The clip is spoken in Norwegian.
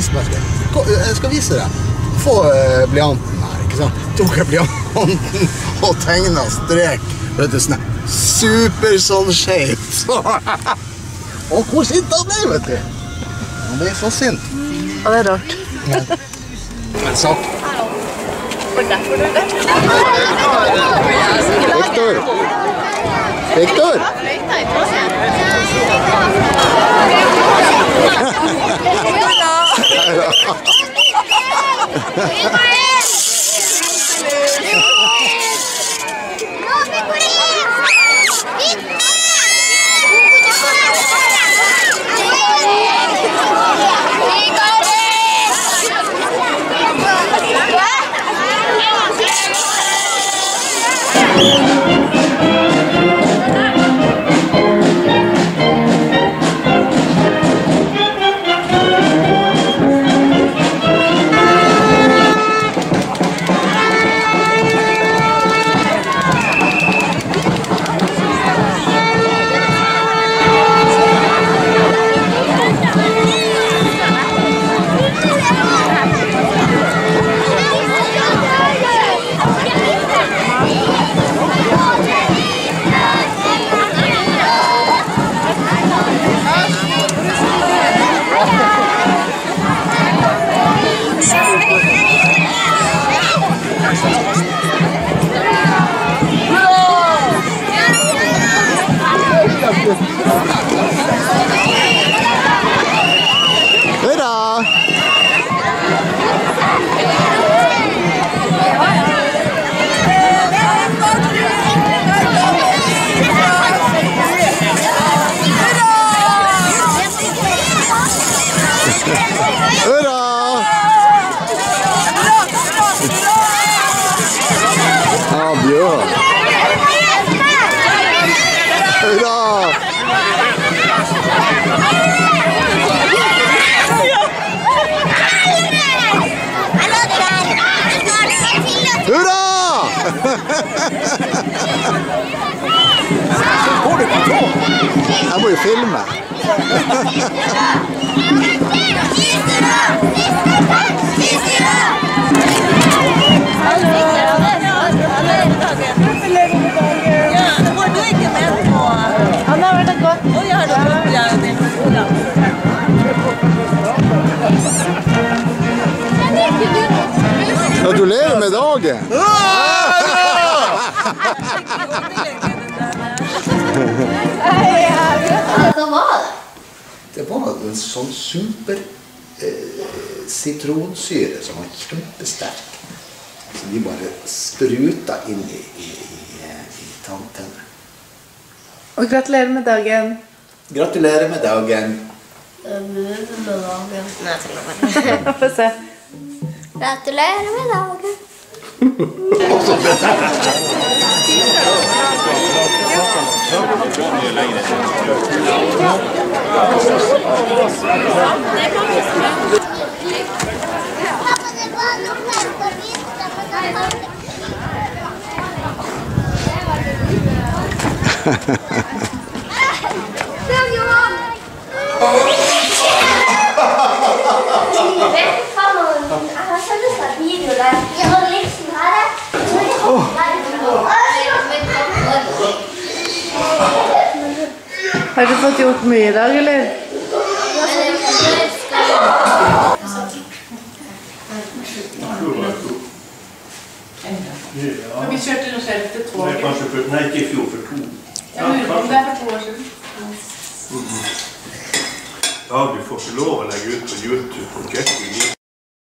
Jeg skal vise deg. Få blyanten her, ikke sant? Tok jeg blyanten og tegnet strek. Vet du, sånn super sånn skjevt. Og hvor sint han ble, vet du? Han ble så sint. Ja, det er rart. Ja. Men sak. Victor! Victor! Hurra! Hurra! Ja, Bjørn. Hurra! Hurra! Jeg må jo filme. Gratulerer med dagen! Hva var det? Det var en sånn super sitronsyre som var kjempesterk. Så de bare spruta inn i tannene. Og gratulerer med dagen. Gratulerer med dagen. Nei, jeg tror det. Få se. Gratulerer med dagen. Har du fått gjort mye I dag, eller? Vi kjørte noe selv til toget. Nei, ikke I fjor, for 2. Jeg lurer på om det for 2 år siden. Ja, du får ikke lov å legge ut på YouTube på kjøkken.